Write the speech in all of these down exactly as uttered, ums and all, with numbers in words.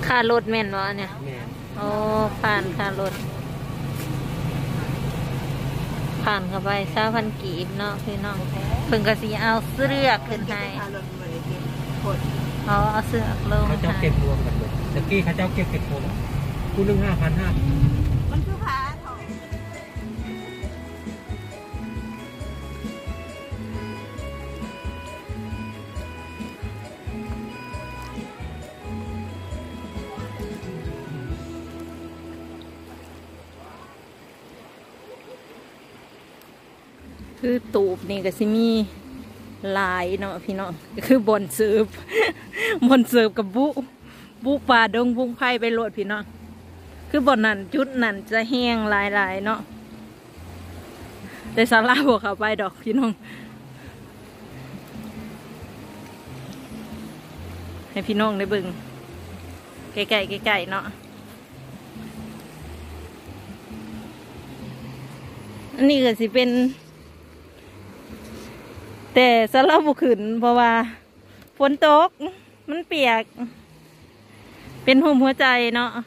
ค่ารถแม่นวะเนี่ยโอ้ผ่านค่ารถผ่านเข้าไปเช้าพันกีบเนาะพี่น้องเพิ่งกระสีเอาเสื้อขึ้นให้เขาเอาเสื้อลงเขาเจ้าเก็บรวมกันเลยตะกี้เขาเจ้าเก็บเก็บผมคู่หนึ่งห้าพันห้ามันคือผาคือตูบนี่ก็สิมีลายเนาะพี่น้องคือบอนเสิร์ฟบอนเสิร์ฟกับบุบุปลาดงพุงไผ่ไปโหลดพี่น้องคือบอนนั่นจุดนั่นจะแห้งลายๆเนาะแต่ซาลาบอกเขาไปดอกพี่น้องให้พี่น้องได้เบิ่งไก่ๆไก่ๆเนาะอันนี้ก็สิเป็นแต่สำหรับบุขึ้นเพราะว่าฝนตกมันเปียกเป็นห่มหัวใจเนาะ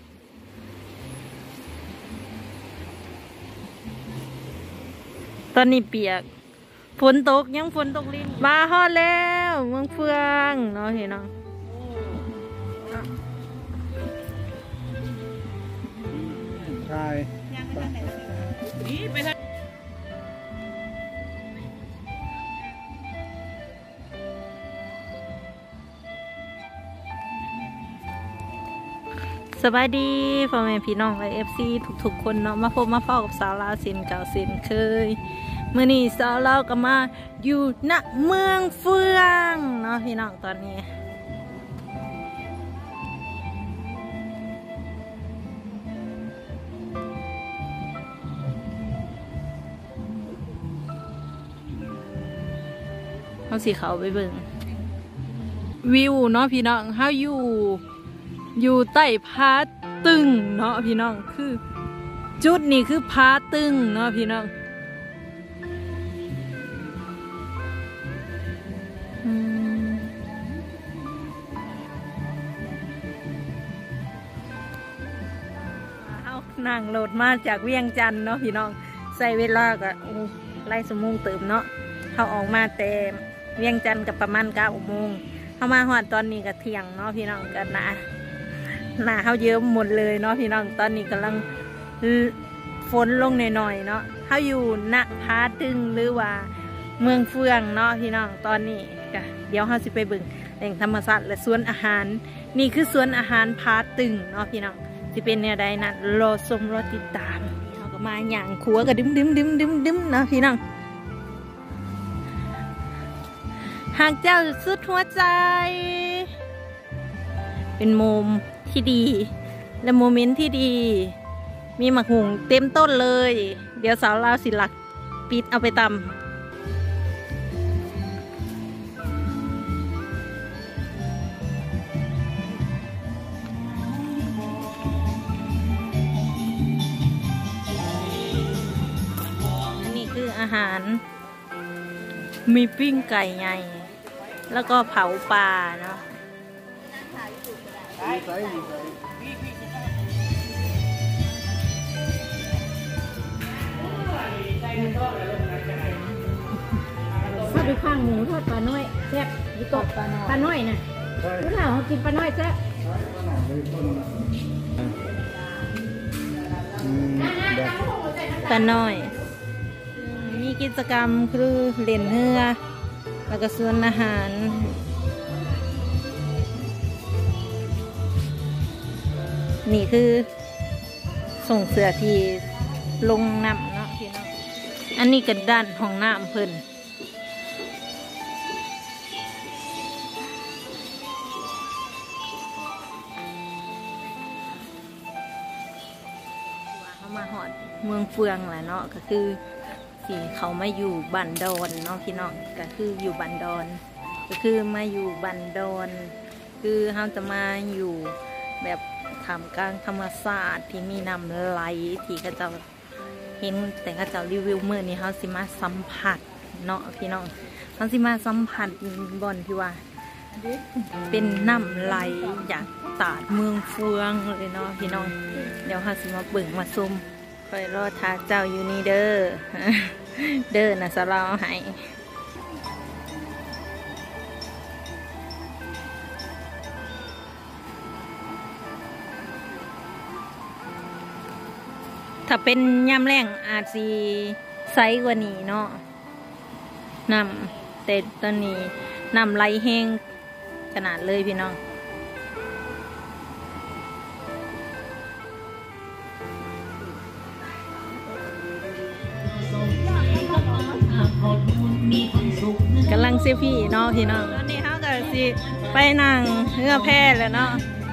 ตอนนี้เปียกฝนตกยังฝนตกลิ้นมาฮอดแล้วเมืองเฟืองเนาะเห็นเนาะใช่นี่ไปทางสวัสดีพ่อแม่พี่น้องไอเอฟซีทุกๆคนเนาะมาพบมาพอกับสาวลาวสินเก่าสินเคยเมื่อนี้สาวลาวก็มาอยู่ณเมืองเฟืองเนาะพี่น้องตอนนี้เขาสีเขาไปเบิ่งวิวเนาะพี่น้องเขาอยู่อยู่ใต้ผาตึงเนาะพี่น้องคือจุดนี้คือผาตึงเนาะพี่น้องเอานั่งโหลดมาจากเวียงจันทน์เนาะพี่น้องใส่เวลาก็ไล่สมงเติมเนาะเขาออกมาแต่เวียงจันทน์กับประมาณเก้าโมงเขามาหอดตอนนี้ก็เที่ยงเนาะพี่น้องกันนะหนาเขาเยอะหมดเลยเนาะพี่น้องตอนนี้กำลังฝนลงหน่อยๆเนาะเขาอยู่ณผาตึงหรือว่าเมืองเฟืองเนาะพี่น้องตอนนี้ก็เดี๋ยวเขาสิไปบึงแหล่งธรรมชาติและสวนอาหารนี่คือสวนอาหารผาตึงเนาะพี่น้องที่เป็นเนี่ยใดนั้นรอชมรอติดตามเขาก็มาอย่างขัวก็ดึมดึมดึมดึมดึมเนาะพี่น้องหากเจ้าสุดหัวใจเป็นโมมที่ดีและโมเมนต์ที่ดีมีหมักหุงเต็มต้นเลยเดี๋ยวสาวลาวสิหลักปิดเอาไปตำอันนี้คืออาหารมีปิ้งไก่ใหญ่แล้วก็เผาปลาเนาะถ้าไปข้างหมูทอดปลาน้อยแซ่บยี่ตกปลาน้อยปลาน้อยน่ะรู้เปล่าเขากินปลาน้อยแซ่บปลาน้อยมีกิจกรรมคือเล่นเรือแล้วก็สวนอาหารนี่คือส่งเสือที่ลงน้ำเนาะพี่น้องอันนี้ก็ด้านของน้ำเพิ่นเขามาหอดเมืองเฟืองแหละเนาะก็คือที่เขามาอยู่บันดอนเนาะพี่น้องก็คืออยู่บันดอนก็คือมาอยู่บันดอนคือเขาจะมาอยู่แบบทำกลางธรรมศาสตร์ที่มีน้ำไหลที่เขาจะเห็นแต่เขาจะรีวิวเมื่อนี้เขาสิมาสัมผัสเนาะพี่น้องเขาสิมาสัมผัสบอนที่ว่าเป็นน้ำไหลจากตาดเมืองเฟืองเลยเนาะพี่น้องเดี๋ยวเขาสิมาเบิ่งมาซุ่มคอยรอทาเจ้าอยู่นี่เด้อ เด้อนะสะเราให้ถ้าเป็นย่ำแรงอาจสีไซส์กว่านี้เนาะน้ำแต่ตอนนี้น้ำไหลแห้งขนาดเลยพี่น้องกำลังเซฟี่เนาะพี่น้องตอนนี้เขาก็สิไปนั่งเรือแพแล้วเนาะ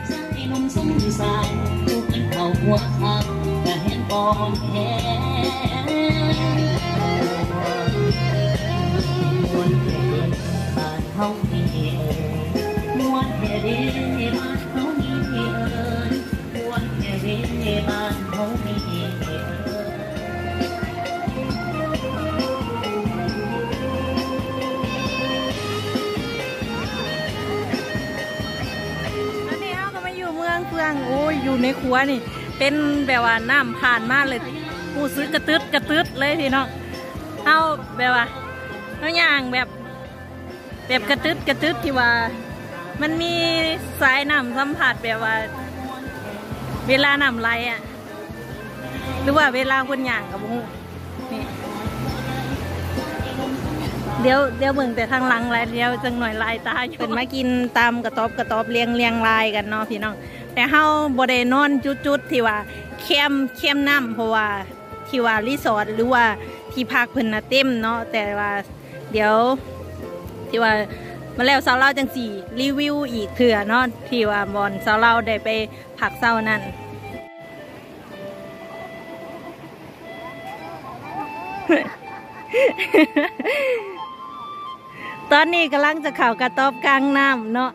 เฟืองโอ้ยอยู่ในครัวนี่เป็นแบบว่าน้ำผ่านมากเลยผู้ซื้อกระตึดกระตึดเลยพี่น้องเอาแบบว่าเอาอย่างแบบแบบกระตึดกระตึดที่ว่ามันมีสายน้ำสัมผัสแบบว่าเวลาน้ำไหลอ่ะหรือว่าเวลาคนอย่างกับบุ้งนี่เดี๋ยวเดี๋ยวเบิ่งแต่ทางหลังแล้วเดี๋ยวจังหน่อยลายตาเพิ่นมากินตามกระต๊อบกระต๊อบเลี้ยงเลี้ยงลายกันเนาะพี่น้องแต่เฮาบ่ได้นอนจุดๆที่ว่าเข้มเข้มน้ำเพราะว่าที่ว่ารีสอร์ทหรือว่าที่พักเพิ่นน่ะเต็มเนาะแต่ว่าเดี๋ยวที่ว่ามาแล้วสาวเราจังสี่รีวิวอีกเถื่อเนาะที่ว่าบอนสาวเราได้ไปพักเช้านั้นตอนนี้กำลังจะเข่ากระต๊อบกลางน้ำเนาะ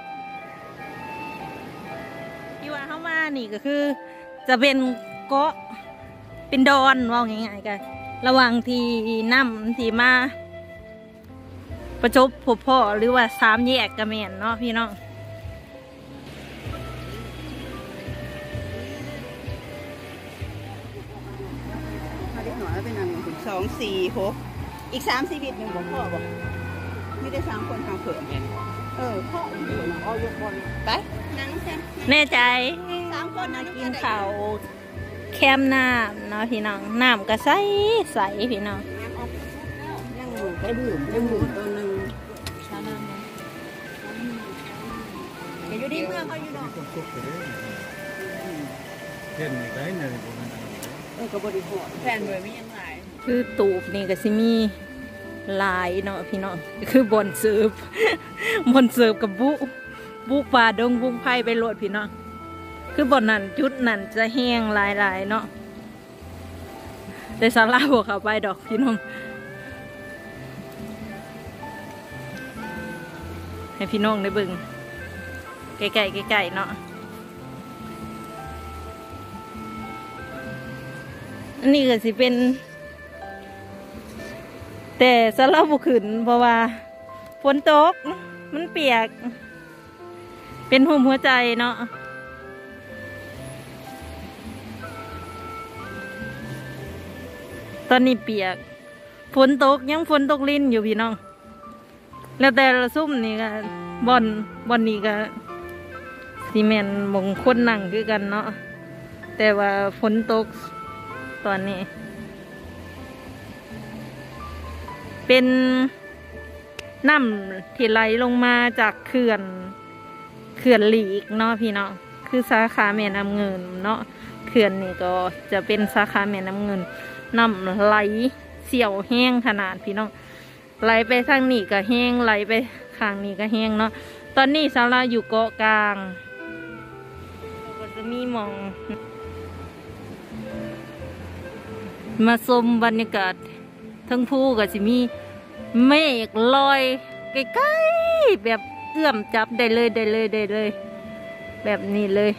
ที่ว่าเข้ามานี่ก็คือจะเป็นเกาะเป็นดอนว่าง่ายๆกันระหว่างที่น้ำที่มาประจบพบพ่อหรือว่าสามแยกกระเมนเนาะพี่น้องมาเล็กหน่อยแล้วเป็นอันถึงสองสี่หกอีกสามสี่บิดหนึ่งบอกพ่อบอกไม่ได้สามคนทางเผื่อเออพ่อเอายกบอลไปนั่งแซ่แน่ใจสามคนนะกินข้าวแคมน้ำเนาะพี่น้องน้ำก็ใสใสพี่น้องยังหมูไปดื่มยังหมูตัวหนึ่งชาน้ำนะอยู่ดีเมื่อเขาอยู่ดอกเช่นไรเนี่ยเออกระบอกดีหัวแฟนเลยไม่ยังไงคือตูบนี่ก็สิมีลายเนาะพี่น้องคือบอนเสิร์ฟบอนเสิร์ฟกับบุบุปลาดงบุ้งไผ่ไปโหลดพี่น้องคือบอนนั่นจุดนั่นจะแห้งลายลายเนาะแต่ซาลาบอกเขาไปดอกพี่น้องให้พี่น้องได้เบิ่งไกลๆไกลๆเนาะอันนี้ก็สิเป็นแต่ซาลาบุขึ้นเพราะว่าฝนตกมันเปียกเป็นหุ่มหัวใจเนาะตอนนี้เปียกฝนตกยังฝนตกลิ้นอยู่พี่น้องแล้วแต่ละซุ่มนี่ก็บอนบอนนี่ก็ซีเมนต์มงคลนั่งคือกันเนาะแต่ว่าฝนตกตอนนี้เป็นน้ำที่ไหลลงมาจากเขื่อนเขื่อนหลีกเนาะพี่น้องคือสาขาแม่น้ำเงินเนาะเขื่อนนี่ก็จะเป็นสาขาแม่น้ำเงินน้ำไหลเสี่ยวแห้งขนาดพี่น้องไหลไปทางนี้ก็แห้งไหลไปข้างนี้ก็แห้งเนาะตอนนี้สาวเราอยู่เกาะกลางก็จะมีมองมาชมบรรยากาศทั้งภูก็จะมีเมฆลอยใกล้ๆแบบเอื้อมจับได้เลยได้เลยได้เลยแบบนี้เลย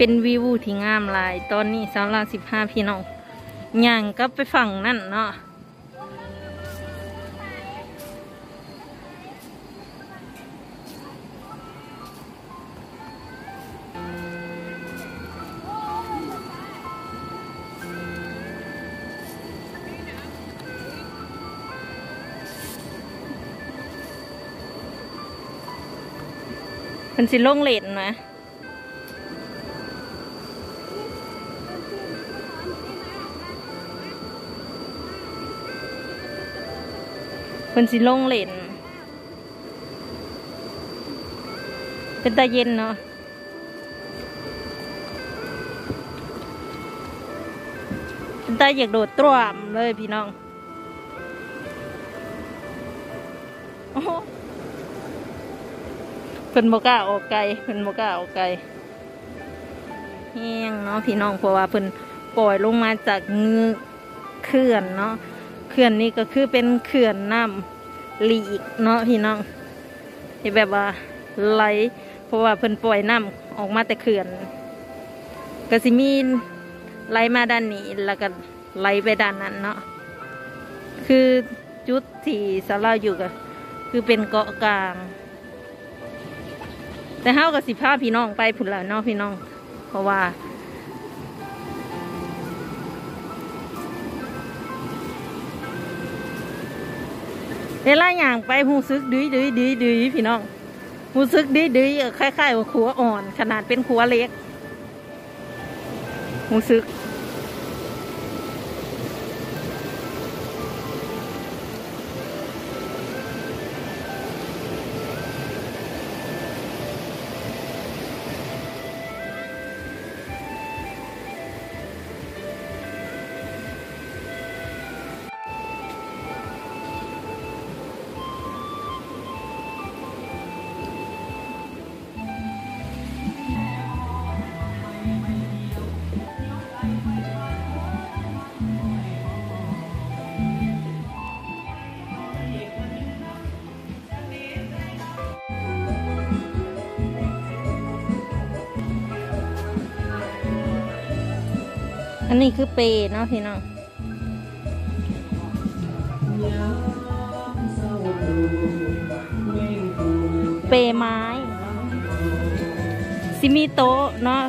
เป็นวิวที่งามหลายตอนนี้สาวลาวสิบห้าพี่น้องย่างก็ไปฝั่งนั่นเนาะเป็นสิลงเลนนะเป็นสิลงเลนเป็นตาเย็นเนาะเป็นตาอยากโดดตรวมเลยพี่น้องโอ้เพิ่นบ่กล้าออกไกลเพิ่นบ่กล้าออกไกลแห้งเนาะพี่น้องเพราะว่าเพิ่นปล่อยลงมาจากเงือกเขื่อนเนาะเขื่อนนี้ก็คือเป็นเขื่อนน้ำหลีกเนาะพี่น้องที่แบบว่าไหลเพราะว่าเพิ่นปล่อยน้ำออกมาแต่เขื่อนก็สิมีไหลมาด้านนี้แล้วก็ไหลไปด้านนั้นเนาะคือจุดที่สาวลาวอยู่ก็คือเป็นเกาะกลางแต่เฮากับสิพาพี่น้องไปผุนละเนาะพี่น้องเพราะว่าเวลาอย่างไปหูซึกดื้อดื้อดื้อดื้อพี่น้องหูซึกดื้อดื้อคล้ายๆว่าขัวอ่อนขนาดเป็นขัวเล็กหูซึกอันนี้คือเปเนาะพี่น้องเปไม้ซิมีโต๊ะเนาะ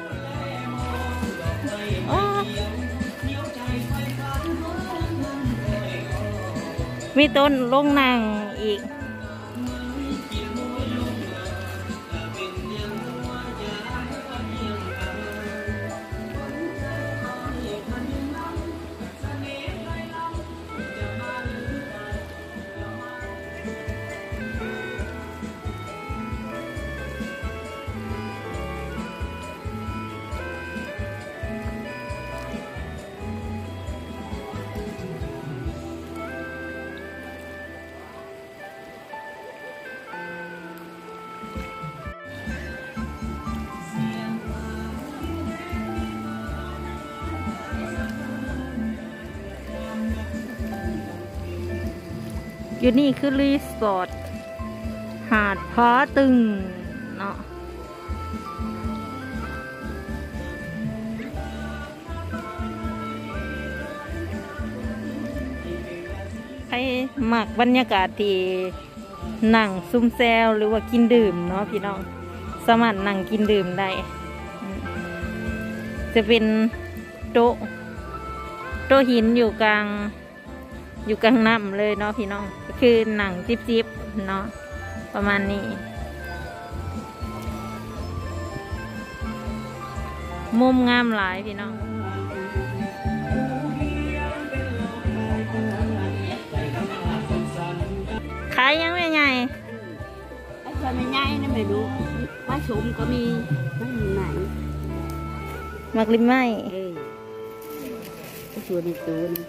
มีต้นลงนางอีกอยู่นี่คือรีสอร์ทหาดพ้าตึงเนาะให้หมักบรรยากาศที่นั่งซุ่มแซวหรือว่ากินดื่มเนาะพี่น้องสามารถนั่งกินดื่มได้จะเป็นโต๊ะโต๊ะหินอยู่กลางอยู่กลางน้ำเลยเนาะพี่น้องก็คือหนังจิบจิบเนาะประมาณนี้มุมงามหลายพี่น้องขายยังไม่ใหญ่ไอ้คนไม่ใหญ่นั่นไม่รู้ป้าชมก็มีไม่มีไหนมักลิ้มไหมเออไอ้ส่วนอีกตัวนึง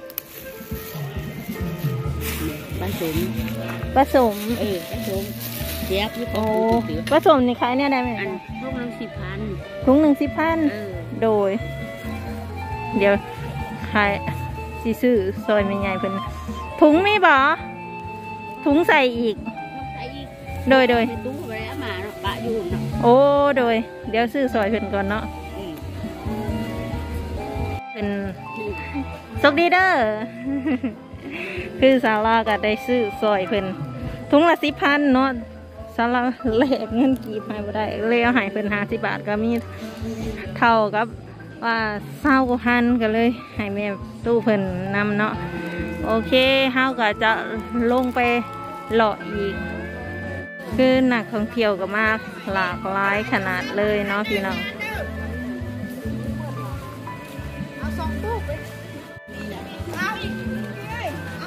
ผสมผสมเออผสมเจี๊ยบโอ้ผสมนี่ขายเนี่ยได้ไหมทุกหนึ่งสิบพันทุกหนึ่งสิบพันโดยเดี๋ยวขายซีซื้อซอยไม่ใหญ่เพิ่นถุงมีบ่ถุงใส่อีกโดยโดยตู้ไว้มาปะอยู่เนาะโอ้โดยเดี๋ยวซื้อซอยเพิ่นก่อนเนาะเป็นโชคดีเด้อ คือสาวลาก็ได้ซื้อซอยเพิ่นถุงละสิบพันเนาะสาวลาแลกเงินกีบให้บ่ได้เลยเอาให้เพิ่นห้าสิบบาทก็มีเท่ากับว่าเศร้ากว่าพันก็เลยให้แม่ตู้เพิ่นนำเนาะโอเคเฮาก็จะลงไปเลาะอีกคือนักท่องเที่ยวก็มาหลากหลายขนาดเลยเนาะพี่น้องเอาสองตู้ไปเอาอีกเอา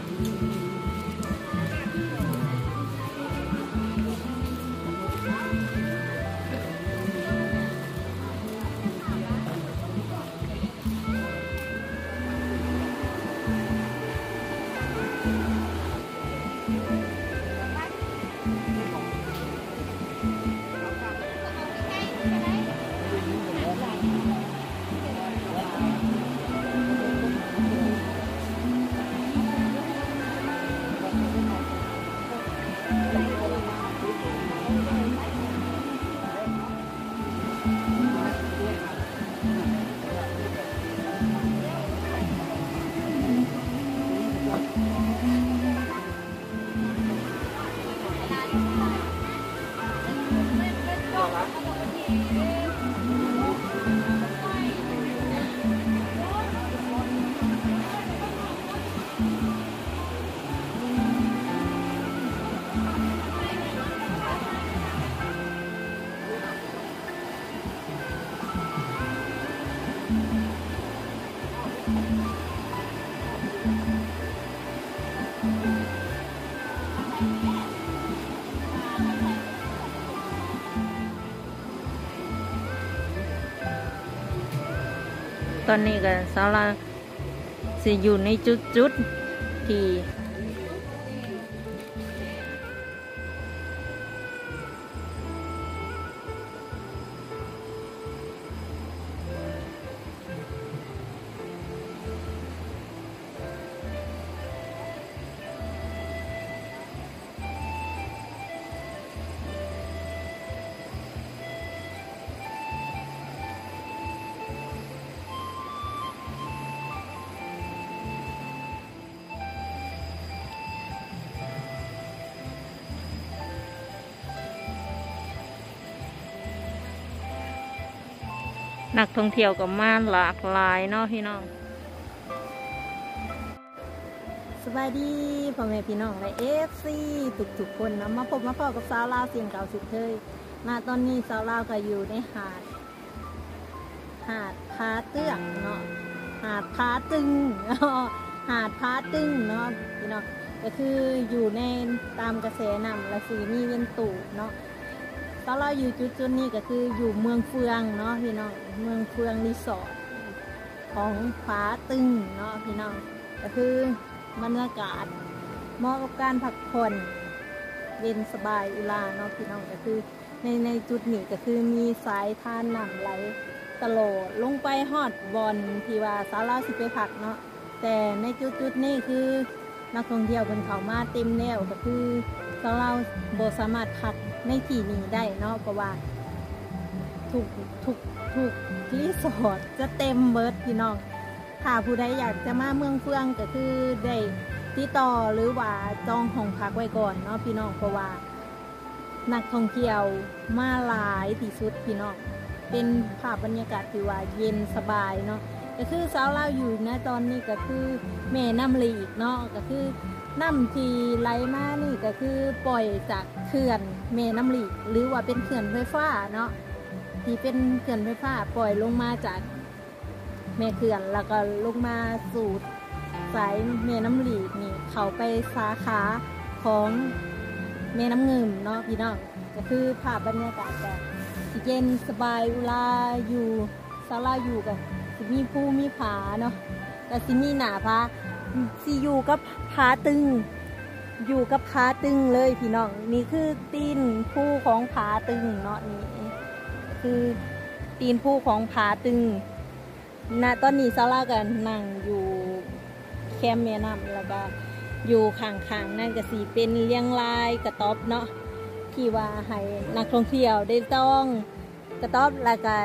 ตอนนี้ก็สาวลาสิอยู่ในจุดๆที่นักท่องเที่ยวก็มาหลากหลายเนาะพี่น้องสบายดีพ่อแม่พี่น้องและเอฟซีทุกๆคนนะมาพบมาพบกับสาวลาวเสียงเก่าสุดเคยณตอนนี้สาวลาวก็อยู่ในหาดหาดพาเตื้องเนาะหาดพาตึงหาดพาตึงเนาะพี่น้องก็คืออยู่ในตามกระแสน้ำและสีนี่เป็นตู่เนาะตอนเราอยู่จุดจุดนี้ก็คืออยู่เมืองเฟืองเนาะพี่น้องเมืองเฟืองรีสอร์ทของผาตึงเนาะพี่น้องก็คือบรรยากาศเหมาะกับการพักผ่อนเย็นสบายอุลาเนาะพี่น้องก็คือในในจุดนี้ก็คือมีสายทานน้ำไหลตลอดลงไปฮอดบอลที่ว่าสาวเราสิไปพักเนาะแต่ในจุดจุดนี้คือนักท่องเที่ยวเป็นเขามาเต็มแล้วก็คือสาวเราบ่สามารถพักในที่นี้ได้เนาะเพราะว่าถูกถูกถูกรีสอร์ทจะเต็มเบิดพี่น้องถ้าผู้ใดอยากจะมาเมืองเฟืองก็คือได้ติดต่อหรือว่าจองห้องพักไว้ก่อนเนาะพี่น้องเพราะว่านักท่องเที่ยวมาหลายที่สุดพี่น้องเป็นภาพบรรยากาศที่ว่าเย็นสบายเนาะก็คือสาวลาวอยู่นะตอนนี้ก็คือแม่น้ำลีกเนาะก็คือน้ำที่ไหลมานี่ก็คือปล่อยจากเขื่อนแม่น้ำลีกหรือว่าเป็นเขื่อนไฟฟ้าเนาะที่เป็นเขื่อนไฟฟ้าปล่อยลงมาจากแม่เขื่อนแล้วก็ลงมาสู่สายแม่น้ำลีกนี่เขาไปสาขาของแม่น้ำเงิมเนาะพี่น้องก็คือภาพบรรยากาศแบบเย็นสบายอุลาอยู่ซาลาอยู่กับสิมีภูมีผาเนาะแต่สิมีหนาผาสิอยู่กับผาตึงอยู่กับผาตึงเลยพี่น้องนี่คือตีนภูของผาตึงเนาะนี่คือตีนภูของผาตึงณตอนนี้ซาลากันนั่งอยู่แคมป์แม่น้ำแล้วก็อยู่ข้างๆนั่นก็สิเป็นเลี้ยงลายกระต๊อบเนาะที่ว่าให้นักท่องเที่ยวได้ต้องกระต๊อบแล้วก็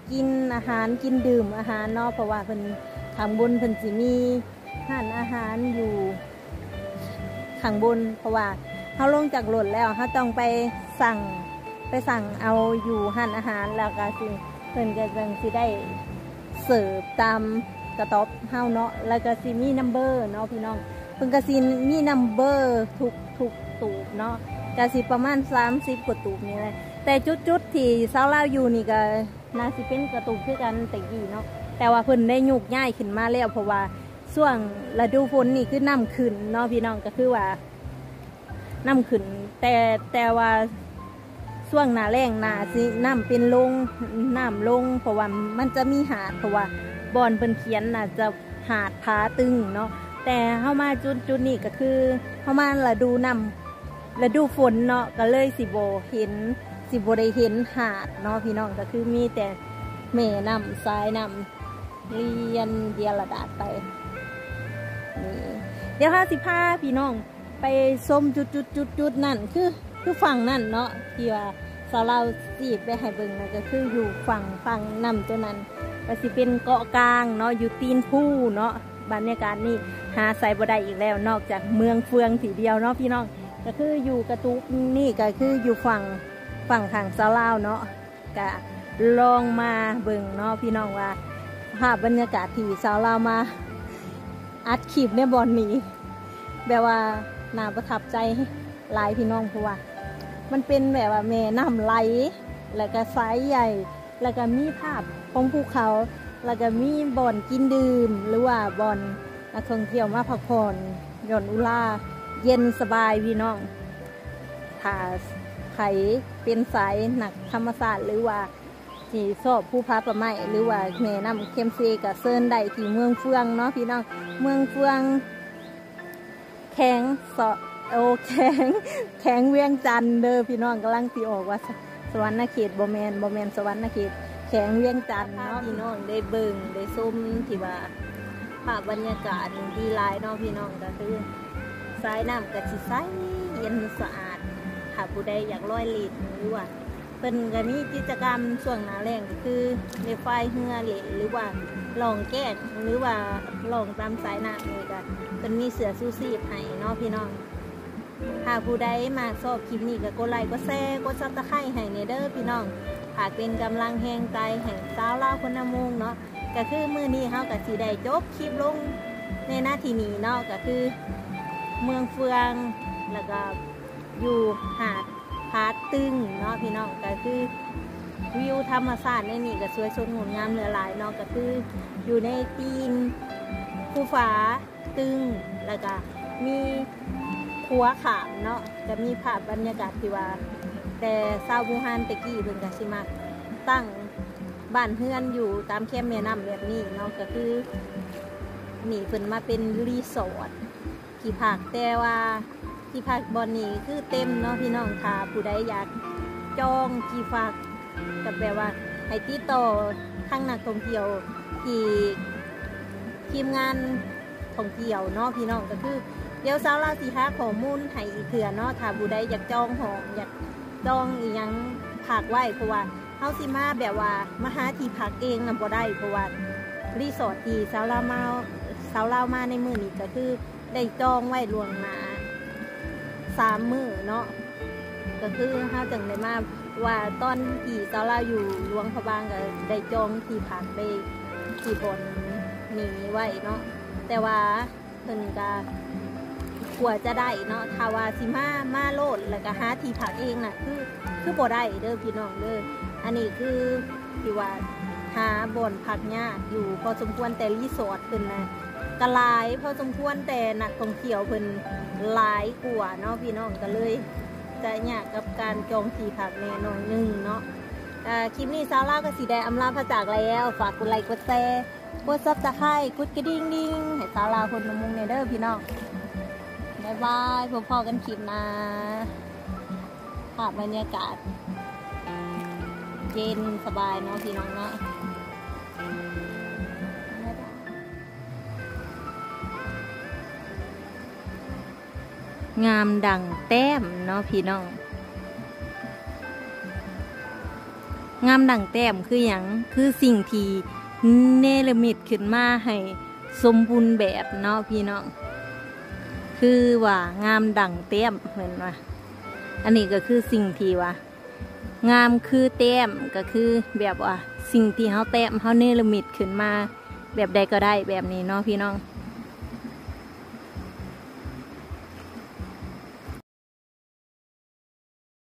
กินอาหารกินดื่มอาหารเนาะเพราะว่าเพิ่นข้างบนเพิ่นสิมีร้านอาหารอยู่ข้างบนเพราะว่าเฮาลงจากรถแล้วเฮาต้องไปสั่งไปสั่งเอาอยู่ร้านอาหารแล้วก็สิเพิ่นก็จังสิได้เสิร์ฟตามกระต๊อบเฮาเนาะแล้วก็สิมีนัมเบอร์เนาะพี่น้องเพิ่นก็สิมีนัมเบอร์ทุกทุกตูบเนาะก็สิประมาณสามสิบกว่าตูบนี่แหละแต่จุดๆที่สาวลาวอยู่นี่ก็น่าสิเป็นกระตูบคือกันแต่กี้เนาะแต่ว่าเพิ่นได้ยุกย้ายขึ้นมาแล้วเพราะว่าช่วงฤดูฝนนี่คือน้ำขึ้นเนาะพี่น้องก็คือว่าน้ำขึ้นแต่แต่ว่าช่วงหน้าแล้งหน้าสิน้ำเป็นลงน้ำลงเพราะว่ามันจะมีหาดเพราะว่าบอนเพิ่นเขียนน่ะจะหาดผาตึงเนาะแต่เข้ามาจุดจุดนี้ก็คือเข้ามาฤดูน้ำฤดูฝนเนาะก็เลยสิโบเห็นสิโบได้เห็นหาดเนาะพี่น้องก็คือมีแต่แม่น้ำทรายน้ำเลียนเดียระดาษไปนี่เดี๋ยวห้าสิบห้าพี่น้องไปส้มจุดจุดจุดจุดนั่นคือคือฝั่งนั่นเนาะที่ว่าสาวเราจีบไปให้เบิ่งนะก็คืออยู่ฝั่งฝั่งน้ำตัวนั้นก็สิเป็นเกาะกลางเนาะอยู่ตีนผู้เนาะบรรยากาศนี่หาใส่บ่ได้อีกแล้วนอกจากเมืองเฟืองสีเดียวเนาะพี่น้องก็คืออยู่กระตุกนี่ก็คืออยู่ฝั่งฝั่งทางสาวลาวเนาะก็ลองมาเบิ่งเนาะพี่น้องว่าภาพบรรยากาศที่สาวลาวมาอัดคลิปในบอนนี้แบบว่าน่าประทับใจหลายพี่น้องเพราะว่ามันเป็นแบบว่าแม่น้ำไหลแล้วก็สายใหญ่แล้วก็มีภาพของภูเขาแล้วก็มีบ่อนกินดื่มหรือว่าบ่อนนักท่องเที่ยวมาพักผ่อนหย่อนอุราเย็นสบายพี่น้องถ้าใครเป็นสายหนักธรรมศาสตร์หรือว่าที่ชอบผู้พาประไม้หรือว่าแม่น้ำเข้มเซกับเซินได้ที่เมืองเฟืองเนาะพี่น้องเมืองเฟืองแข็งสอโอแข็งแข็งเวียงจันทร์เด้อพี่น้องกำลังตีออกว่าสวรรค์เขตบ่แมนบ่แมนสวรรค์เขตแข็งเวียงจันทร์เนาะพี่น้องได้เบิ่งได้ส้มที่ว่าภาพบรรยากาศดีหลายเนาะพี่น้องก็คือสายน้ำก็สิใสเย็นสะอาดถ้าผู้ใดอยากลอยเล่นหรือว่าเป็นก็มีกิจกรรมช่วงหน้าแล้งก็คือในไฟเหือเล่นหรือว่าลองแก้งหรือว่าลองตามสายน้ำนี่ก็เป็นมีเสือสู้ซีบให้เนาะพี่น้องหากผู้ใดมาชอบคลิปนี้ก็กดไลค์กดแชร์กดซับสไครต์ให้ในเด้อพี่น้องหากเป็นกำลังแห่งใจแห่งสาวลาวคนน้ำมุงเนาะก็คือมื้อนี้เฮาก็สิได้จบคลิปลงในหน้าที่นี้เนาะก็คือเมืองเฟืองแล้วก็อยู่หาดผาตึงเนาะพี่น้องก็คือวิวธรรมชาติในนี้ก็สวยสดงดงามเหลือหลายเนาะก็คืออยู่ในตีนภูฝาตึงแล้วก็มีขัวขามเนาะจะมีภาพบรรยากาศที่ว่าแต่ซาวบูฮานตะกี้เพิ่นก็สิมาตั้งบ้านเฮือนอยู่ตามแคมป์แม่น้ำแบบนี้เนาะก็คือนี่เพิ่นมาเป็นรีสอร์ทที่พักแต่ว่าที่พักบอนนี้คือเต็มเนาะพี่น้องค่ะผู้ใดอยากจองที่พักก็แปลว่าให้ติดต่อทางนักท่องเที่ยวที่ทีมงานท่องเที่ยวเนาะพี่น้องก็คือเดี๋ยวสาวลาวสิหาข้อมูลให้อีกเถื่อเนาะถ้าผู้ใดอยากจองห้องอยากจองอีหยังพักไว้เพราะว่าเฮาสิมาแบบว่ามาหาที่พักเองนำบ่ได้เพราะว่ารีสอร์ทที่สาวลาวมาสาวลาวมาในมื้อนี้ก็คือได้จองไว้ล่วงหน้าสามมื้อเนาะก็คือเฮาจังได้มาว่าตอนที่สาวลาวอยู่หลวงพระบางก็ได้จองที่พักไปที่บ่อนนี้ไว้เนาะแต่ว่าเพิ่นก็กว่าจะได้เนาะถ้าว่าสิมามาโลดแล้วก็หาที่พักเองน่ะคือคือบ่ได้เด้อพี่น้องเด้ออันนี้คือที่ว่าหาบ่อนพักยากอยู่พอสมควรแต่รีสอร์ทเพิ่นน่ะก็หลายพอสมควรแต่นักท่องเที่ยวเพิ่นหลายกว่าเนาะพี่น้องก็เลยจะยากกับการจองที่พักแน่นอนนึงเนาะอ่าคลิปนี้สาวลาวก็สิได้อำลาพระจากแล้วฝากกดไลค์กดแชร์กดซับสไครต์กดกระดิ่งดิ่งให้สาวลาวคนน้ำมุงในเด้อพี่น้องบ๊ายบายพบพอกันคลิปหน้าภาพบรรยากาศเย็นสบายเนาะพี่น้องเนาะงามดังแต้มเนาะพี่น้องงามดั่งแต้มคืออย่างคือสิ่งที่เนรมิตขึ้นมาให้สมบูรณ์แบบเนาะพี่น้องคือว่างามดั่งแต้มเหมือนว่าอันนี้ก็คือสิ่งที่ว่างามคือแต้มก็คือแบบว่าสิ่งที่เขาแต้มเขาเนรมิตขึ้นมาแบบใดก็ได้แบบนี้เนาะพี่น้อง